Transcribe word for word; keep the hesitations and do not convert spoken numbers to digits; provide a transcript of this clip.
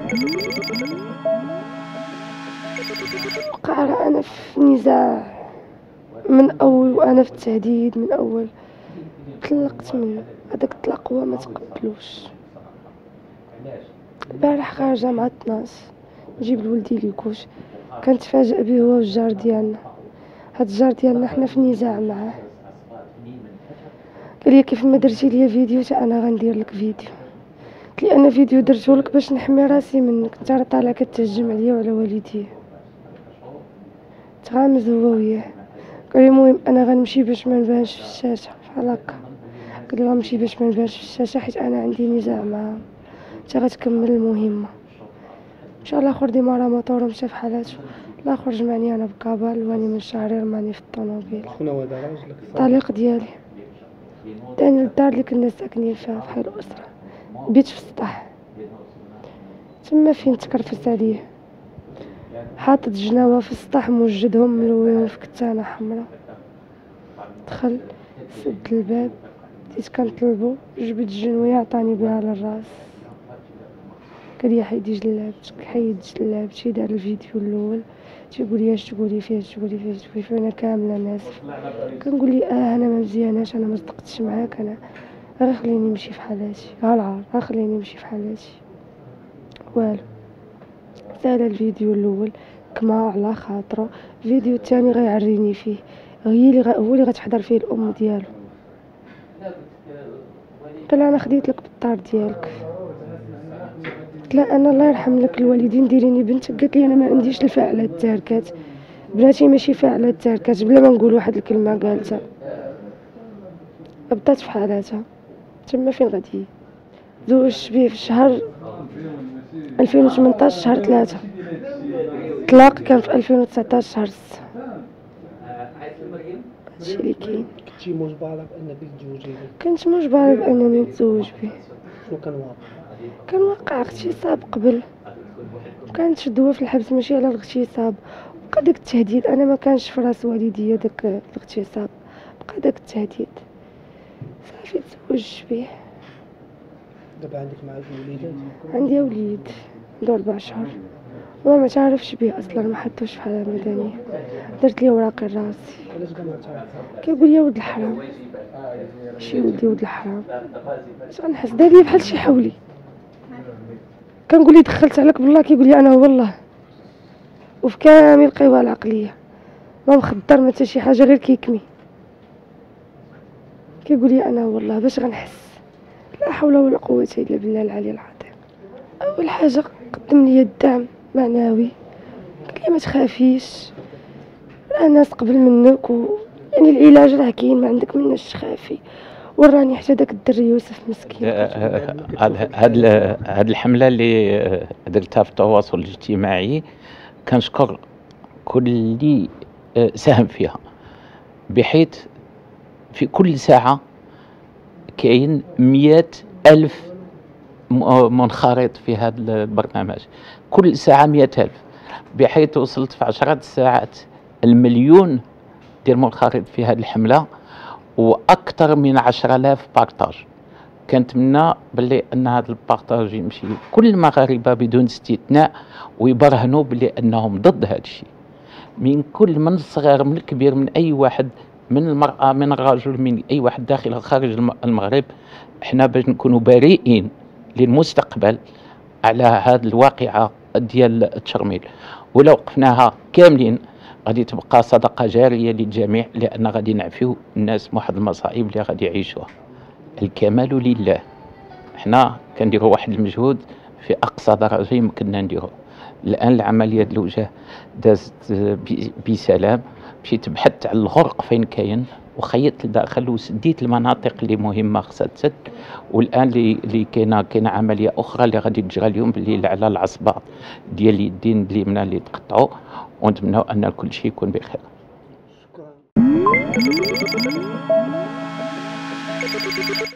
وقع انا في نزاع من اول، وانا في التهديد من اول. طلقت منه، هذاك الطلاق هو ما تقبلوش. البارح خارجه مع الناس نجيب لولدي ليكوش، كنتفاجئ به هو والجار ديالنا. هاد الجار ديالنا حنا في نزاع معاه، قال لي كيف ما درتي ليا فيديو حتى انا غندير لك فيديو. قلت لي انا فيديو درته لك باش نحمي راسي منك، انت راه طالع كتهجم عليا وعلى والديه. تغامز هو وياه، قال لي المهم انا غنمشي باش ما نبانش في الشاشه بحال هكا. قال لي غنمشي باش ما نبانش في الشاشه حيت انا عندي نزاع معاه، انت غتكمل المهمه. مشى الاخر ديما راه موطور مشى في حالاته. الاخر جمعني انا بكابال واني من شهري رماني في الطوموبيل. شكون هو هذا راجلك؟ الطليق ديالي داني للدار اللي كنا ساكنين فيها بحال الاسره، بيت في السطح تما فين تكرفس عليه، حاطط جناوه في السطح موجدهم ملويهم في كتانه حمراء. دخل سد الباب، بديت كنطلبو، جبد الجنويه عطاني بها للراس. قال لي حيدي جلابتك، حيد جلابتي. دار الفيديو الاول تيقول لي اش تقولي فيه اش تقولي فيه تقولي فيه انا كامله ناسف. كنقول لي اه انا ما مزياناش، انا ما صدقتش معاك، انا غير خليني نمشي في حالاتي، ها العار غير خليني نمشي في حالاتي. والو، سال الفيديو الاول كما على خاطره، الفيديو الثاني غيعريني فيه، هي اللي غ... هو اللي غتحضر فيه الام ديالو. قال انا خديت لك بالدار ديالك. قلت لا انا الله يرحم لك الوالدين ديريني بنتك. قالت لي انا ما عنديش الفاعلات التاركات، بناتي ماشي فاعلات تاركات، بلا ما نقول واحد الكلمه قالتها بدات في حالاتها. تما فين غادي زوجت بيه في شهر ألفين وثمنطاش شهر ثلاثة، طلاق كان في ألفين وتسعطاش شهر ستة. هادشي اللي كاين. كنتي مجبره بانك تتزوجي به؟ كنت مجبره بانني نتزوج به. شنو كان واقع؟ كان واقع اغتصاب قبل، كانت شدوه في الحبس ماشي على الاغتصاب، بقى داك التهديد. انا ما كانش في راس والديا داك الاغتصاب، بقى داك التهديد. صافي تزوجت به. دابا عندك معاه وليدات؟ عندي وليد عنده أربع شهور، هو ما تعرفش به اصلا، ما حطوش في حاله مدنيه. درت ليه اوراقي راسي. علاش كاع ما تعرف؟ كيقول لي ولد الحرام، شي ولدي ولد الحرام. اش غنحس؟ دار لي بحال شي حولي. كنقول لي دخلت عليك بالله، كيقول لي انا هو الله. وفي كامل القوى العقليه ما مخدر ما حتى شي حاجه، غير كيكمي. كيقول لي انا هو الله. باش غنحس؟ لا حول ولا قوه الا بالله العلي العظيم. اول حاجه قدم لي الدعم معنوي، قال لي ما تخافيش، راه ناس قبل منك، و يعني العلاج راه كاين، ما عندك مناش تخافي. وراني حتى داك الدري يوسف مسكين. هاد هاد الحمله اللي درتها في التواصل الاجتماعي كنشكر كل اللي ساهم فيها، بحيث في كل ساعه كاين مئة ألف منخرط في هذا البرنامج، كل ساعه مئة ألف، بحيث وصلت في عشرة ساعات المليون ديال منخرط في هذه الحمله، واكثر من عشرة آلاف بارطاج. كنتمنى باللي ان هذا البارطاج يمشي كل المغاربه بدون استثناء، ويبرهنوا باللي انهم ضد هذا الشيء، من كل، من الصغير من الكبير، من اي واحد، من المراه من الرجل، من اي واحد داخل او خارج المغرب. احنا باش نكونوا بريئين للمستقبل على هذه الواقعه ديال التشرميل، ولو وقفناها كاملين غادي تبقى صدقه جاريه للجميع، لان غادي نعفيو الناس من واحد المصائب اللي غادي يعيشوها. الكمال لله. احنا كنديروا واحد المجهود في اقصى درجه يمكننا نديروه. الان العمليه ديال الوجه دازت بسلام، مشيت بحثت على الغرق فين كاين، وخيطت لداخل وسديت المناطق اللي مهمه خصها تسد. والان اللي اللي كاينه كاينه عمليه اخرى اللي غادي تجرى اليوم بالليل على العصبات ديال اليدين اليمنى اللي تقطعوا، ونتمنوا ان كل شيء يكون بخير. شكرا.